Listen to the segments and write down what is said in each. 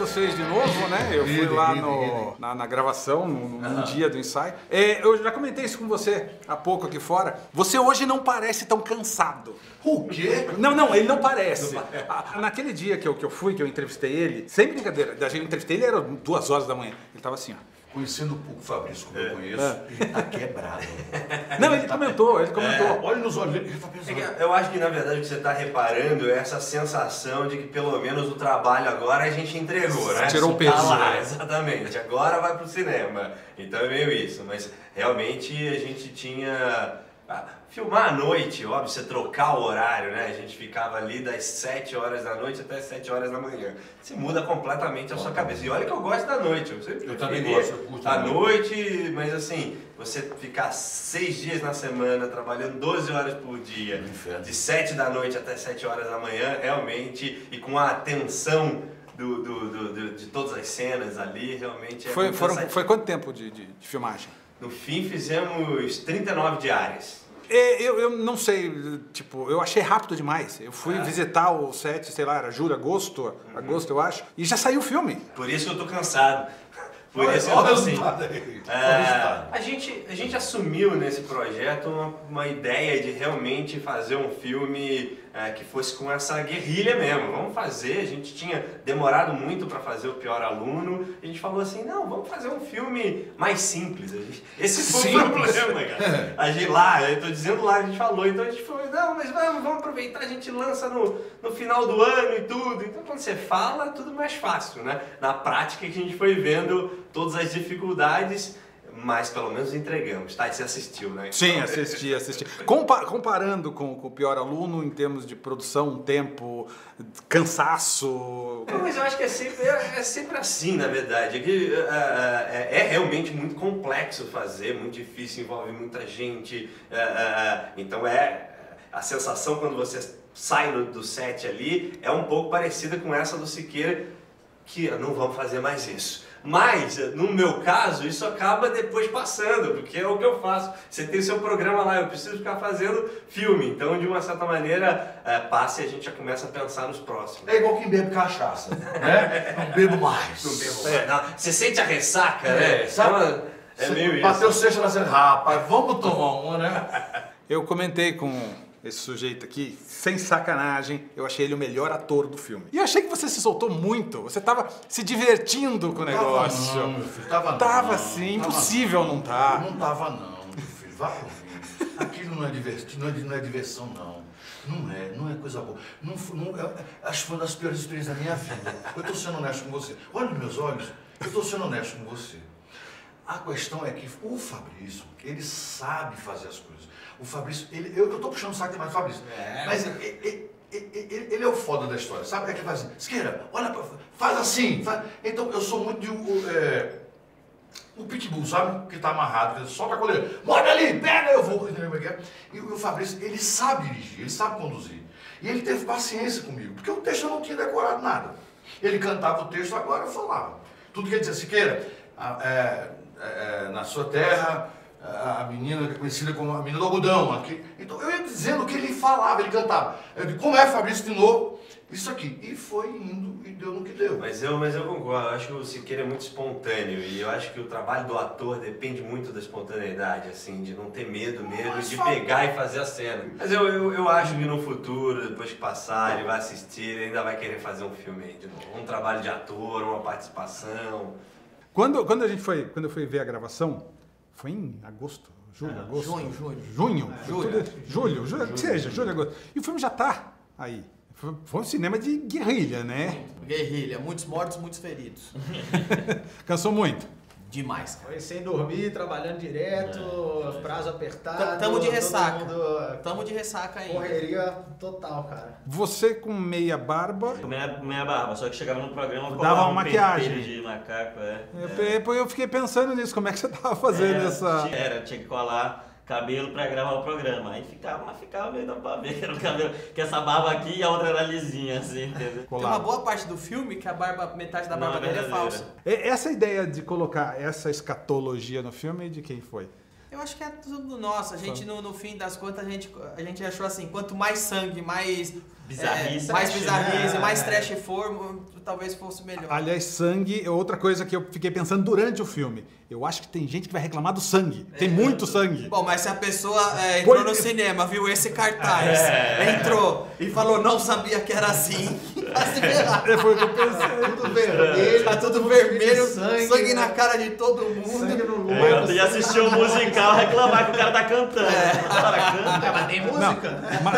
vocês de novo, né? Eu fui lá na gravação, no dia do ensaio. Eu já comentei isso com você há pouco aqui fora. Você hoje não parece tão cansado. O quê? Não, ele não parece. Naquele dia que eu fui, que eu entrevistei ele, sem brincadeira, eu entrevistei ele, era 2 horas da manhã. Ele tava assim, ó. Conhecendo um pouco o Fabrício, como eu conheço, ele tá quebrado. Não, ele comentou. Olha nos olhos dele, ele tá pensando. Eu acho que, na verdade, o que você está reparando é essa sensação de que, pelo menos, o trabalho agora a gente entregou, né? Tirou o peso. Tá lá, exatamente. Agora vai pro cinema. Então é meio isso. Mas, realmente, a gente tinha... filmar à noite, óbvio, você trocar o horário, né? A gente ficava ali das 7 horas da noite até as 7 horas da manhã. Você muda completamente a sua cabeça. E olha que eu gosto da noite. Eu também gosto, eu curto à noite, mas assim, você ficar 6 dias na semana, trabalhando 12 horas por dia, de 7 da noite até 7 horas da manhã, realmente, e com a atenção de todas as cenas ali, realmente é Foi quanto tempo de filmagem? No fim, fizemos 39 diárias. Eu não sei, tipo, eu achei rápido demais. Eu fui visitar o set, sei lá, era julho, agosto, eu acho, e já saiu o filme. Por isso que eu tô cansado. Por isso eu tô assim. A gente assumiu nesse projeto uma ideia de realmente fazer um filme que fosse com essa guerrilha mesmo. Vamos fazer, a gente tinha demorado muito para fazer O Pior Aluno. A gente falou assim, não, vamos fazer um filme mais simples. Esse foi o problema, cara. A gente lá, eu tô dizendo lá, a gente falou, então a gente falou, não, mas vamos aproveitar, a gente lança no final do ano e tudo. Então quando você fala, é tudo mais fácil, né? Na prática que a gente foi vendo todas as dificuldades, mas pelo menos entregamos, tá? E você assistiu, né? Sim, assisti. Comparando com O Pior Aluno, em termos de produção, tempo, cansaço... Não, mas eu acho que é sempre assim, na verdade. É realmente muito complexo fazer, muito difícil, envolve muita gente. Então a sensação quando você sai do set ali é um pouco parecida com essa do Siqueira, que não vamos fazer mais isso. Mas, no meu caso, isso acaba depois passando, porque é o que eu faço. Você tem o seu programa lá, eu preciso ficar fazendo filme. Então, de uma certa maneira, passa e a gente já começa a pensar nos próximos. É igual quem bebe cachaça, né? Não bebo mais. Não bebo mais. Não, você sente a ressaca, né? Sabe? É meio isso. Bateu sexta na cena, rapaz, vamos tomar uma, né? Eu comentei com esse sujeito aqui, sem sacanagem, eu achei ele o melhor ator do filme. E eu achei que você se soltou muito, você tava se divertindo com o negócio. Não, meu filho, tava Tava sim, impossível não tá. Não tava não, meu filho, vá por mim. Aquilo não é diversão não. Não é coisa boa. Acho que foi uma das piores experiências da minha vida. Eu tô sendo honesto com você. Olha nos meus olhos, eu tô sendo honesto com você. A questão é que o Fabrício, ele sabe fazer as coisas. O Fabrício, eu tô puxando o saco demais do Fabrício, mas ele é o foda da história, sabe? É que ele faz assim, Siqueira, olha, faz assim. Então eu sou muito de o pitbull, sabe? Que tá amarrado, solta a coleira, morde ali, pega, eu vou, entendeu como é que é? E o Fabrício, ele sabe dirigir, ele sabe conduzir. E ele teve paciência comigo, porque o texto eu não tinha decorado nada. Ele cantava o texto, agora eu falava. Tudo que ele dizia, Siqueira, na sua terra, a menina que é conhecida como a menina do algodão. Aqui. Então eu ia dizendo o que ele falava, ele cantava. Eu disse, como é, Fabrício, de novo? Isso aqui. E foi indo e deu no que deu. Mas eu concordo, eu acho que o Siqueira é muito espontâneo e eu acho que o trabalho do ator depende muito da espontaneidade, assim, de não ter medo mesmo, de pegar e fazer a cena. Mas eu acho que no futuro, depois que passar, ele vai assistir, ele ainda vai querer fazer um filme aí de novo. Um trabalho de ator, uma participação. Quando eu fui ver a gravação, foi em agosto, agosto. Julho, agosto. E o filme já tá aí. Foi um cinema de guerrilha, né? Guerrilha, muitos mortos, muitos feridos. Cansou muito? Demais, cara. Foi sem dormir, trabalhando direto, prazo apertado. Tamo de ressaca. Tamo de ressaca ainda. Correria total, cara. Você com meia barba. Meia barba, só que chegava no programa dava uma maquiagem. Pentelho de macaco, Eu fiquei pensando nisso, como é que você tava fazendo essa. Tinha que colar cabelo pra gravar o programa. Aí ficava meio da paveira o cabelo. Que essa barba aqui e a outra era lisinha, assim, entendeu? Tem uma boa parte do filme que a barba, metade da barba dele é falsa. Essa ideia de colocar essa escatologia no filme, de quem foi? Eu acho que é tudo nosso. A gente, no fim das contas, a gente achou assim, quanto mais sangue, mais bizarrice, mais bizarrice, mais trash for, talvez fosse melhor. Aliás, sangue é outra coisa que eu fiquei pensando durante o filme. Eu acho que tem gente que vai reclamar do sangue. Tem muito sangue. Bom, mas se a pessoa entrou no cinema, viu esse cartaz, entrou e falou não sabia que era assim, vai se ferrar. Foi o que eu pensei. Tudo vermelho. Tá tudo vermelho, sangue, sangue na cara de todo mundo. Sangue no lobo. E assistiu o musical reclamar que o cara tá cantando. O cara canta. Mas tem música.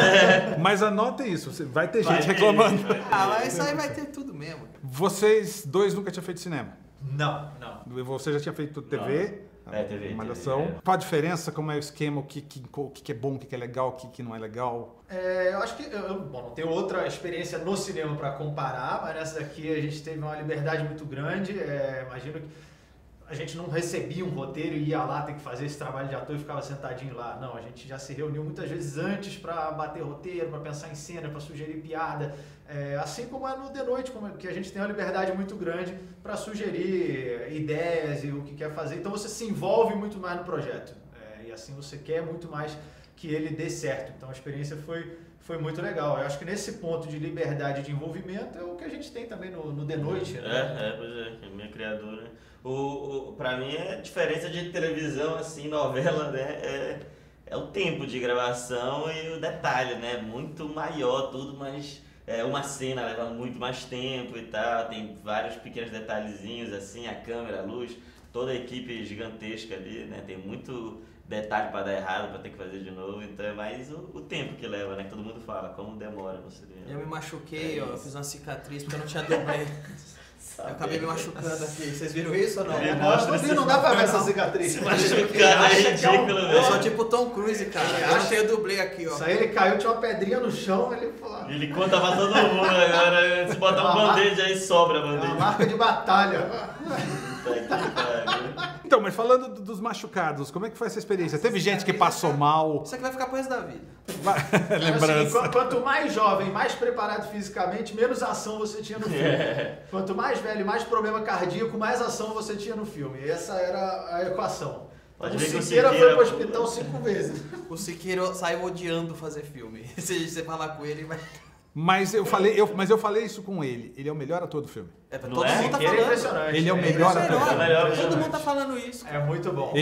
Mas anotem isso, vai ter gente reclamando. Mas isso aí vai ter tudo mesmo. Vocês dois nunca tinham feito cinema? Não. Você já tinha feito TV? TV. Malhação. Qual a diferença? Como é o esquema? O que é bom, o que é legal, o que não é legal? Eu acho que bom, não tenho outra experiência no cinema para comparar, mas nessa daqui a gente teve uma liberdade muito grande. Imagino que a gente não recebia um roteiro e ia lá ter que fazer esse trabalho de ator e ficava sentadinho lá. Não, a gente já se reuniu muitas vezes antes para bater roteiro, para pensar em cena, para sugerir piada. Assim como é no The Noite, que a gente tem uma liberdade muito grande para sugerir ideias e o que quer fazer. Então você se envolve muito mais no projeto. E assim você quer muito mais que ele dê certo. Então a experiência foi muito legal. Eu acho que nesse ponto de liberdade de envolvimento é o que a gente tem também no The Noite. Né? Pois é, minha criadora. Pra mim a diferença de televisão, assim, novela, né, é o tempo de gravação e o detalhe, né, muito maior, tudo, mas uma cena leva muito mais tempo e tal, tem vários pequenos detalhezinhos, assim, a câmera, a luz, toda a equipe gigantesca ali, né, tem muito detalhe para dar errado, para ter que fazer de novo, então é mais o tempo que leva, né, que todo mundo fala, como demora no cinema. Eu me machuquei, eu fiz uma cicatriz porque eu não tinha dublê. Eu acabei me machucando aqui. Vocês viram isso ou não? Não dá pra ver essa cicatriz. Se machucar é ridículo, velho. Eu sou tipo Tom Cruise, cara. Eu não tenho dublê aqui, ó. Isso aí ele caiu, tinha uma pedrinha no chão, ele falou... Ele conta pra todo mundo agora. Se botar um band-aid aí, sobra a É uma band-aid. marca de batalha. Então, mas falando dos machucados, como é que foi essa experiência? Teve gente que passou mal? Isso aqui vai ficar pro resto da vida. Lembrança. Assim, quanto mais jovem, mais preparado fisicamente, menos ação você tinha no filme. Quanto mais velho, mais problema cardíaco, mais ação você tinha no filme. Essa era a equação. Pode O ver que o Siqueira foi Siqueira- pro hospital 5 vezes. O Siqueira saiu odiando fazer filme. Se você falar com ele, vai... Mas eu falei isso com ele. Ele é o melhor ator do filme. Não Todo é? mundo tá Siqueira é falando. impressionante. Ele é o É melhor impressionante. ator. melhor. Todo mundo tá falando isso. É muito bom.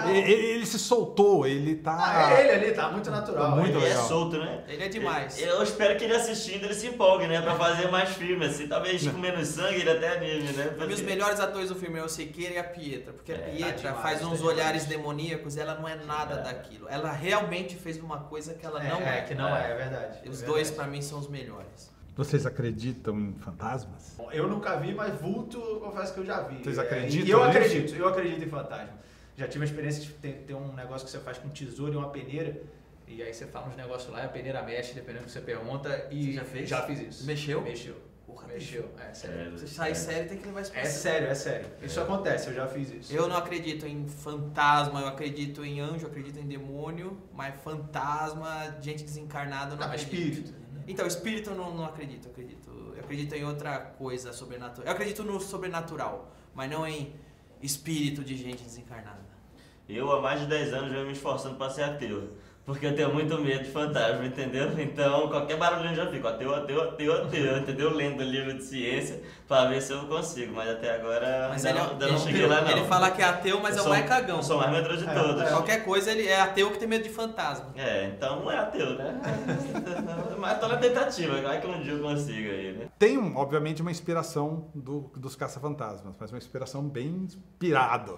Ele se soltou, ele tá... Ele ali tá muito natural. Muito Ele é legal. solto, né? Ele é demais. Eu espero que ele assistindo ele se empolgue, né? Pra fazer mais filmes, assim. Talvez com menos sangue ele até anime, né? Pra mim, os melhores atores do filme é o Siqueira e a Pietra. Porque a Pietra demais, faz uns tá olhares demoníacos e ela não é nada daquilo. Ela realmente fez uma coisa que ela não é. Que não é verdade. Os É dois, verdade. pra mim, são os melhores. Vocês acreditam em fantasmas? Bom, eu nunca vi, mas vulto, eu confesso que eu já vi. Vocês acreditam E eu nisso? acredito em fantasma. Já tive a experiência de ter um negócio que você faz com tesoura e uma peneira, e aí você fala uns negócios lá e a peneira mexe, dependendo do que você pergunta, e Você já fez? Já fiz isso. Mexeu? Mexeu. Porra, Mexeu, sério. Você sai sério, tem que levar isso pra sério. É sério. Isso acontece, eu já fiz isso. Eu não acredito em fantasma, eu acredito em anjo, eu acredito em demônio, mas fantasma, gente desencarnada, eu não mas acredito. espírito. Então, espírito eu não acredito, eu acredito em outra coisa sobrenatural. Eu acredito no sobrenatural, mas não em espírito de gente desencarnada. Eu, há mais de 10 anos, venho me esforçando pra ser ateu. Porque eu tenho muito medo de fantasma, entendeu? Então, qualquer barulho eu já fico ateu, entendeu? Lendo livro de ciência pra ver se eu consigo. Mas até agora Mas ainda não cheguei lá, não. Ele fala que é ateu, mas Eu é o mais cagão. Eu sou o mais medroso de todos. Qualquer coisa, ele é ateu que tem medo de fantasma. Então não é ateu, né? Mas tô na tentativa, vai que um dia eu consigo aí, né? Tem, obviamente, uma inspiração dos caça-fantasmas, mas uma inspiração bem inspirada.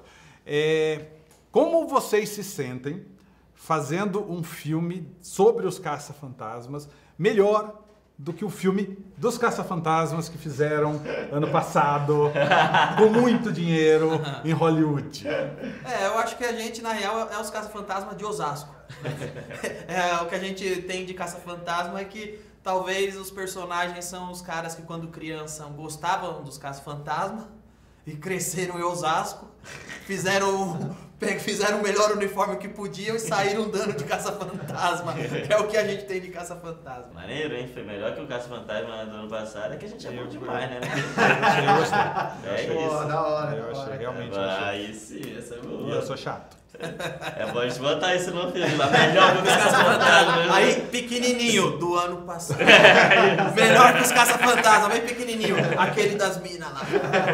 Como vocês se sentem fazendo um filme sobre os caça-fantasmas melhor do que o filme dos caça-fantasmas que fizeram ano passado, com muito dinheiro, em Hollywood? Eu acho que a gente, na real, é os caça-fantasmas de Osasco. O que a gente tem de caça-fantasma é que talvez os personagens são os caras que quando criança gostavam dos caça-fantasma e cresceram em Osasco, fizeram o melhor uniforme que podiam e saíram dando de caça-fantasma. É o que a gente tem de caça-fantasma. Maneiro, hein? Foi melhor que o Caça-Fantasma do ano passado, é que a gente é bom demais, né? Eu gostei. É isso. Da hora. Eu achei, realmente. Aí sim, essa é boa. E eu sou chato. É bom a gente botar isso no filme lá. Melhor que os Caça-Fantasmas. Aí, pequenininho, do ano passado. Melhor que os Caça-Fantasmas, bem pequenininho. Aquele das minas lá.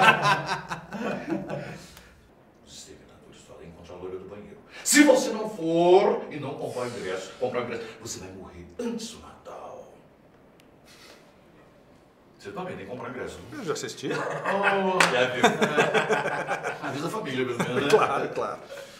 Os exterminadores podem encontrar a loira do banheiro. Se você não for e não comprar o ingresso, você vai morrer antes do Natal. Você também tem que comprar ingresso. Eu já assisti. Já viu? Avisa a família, pelo menos, né? Claro.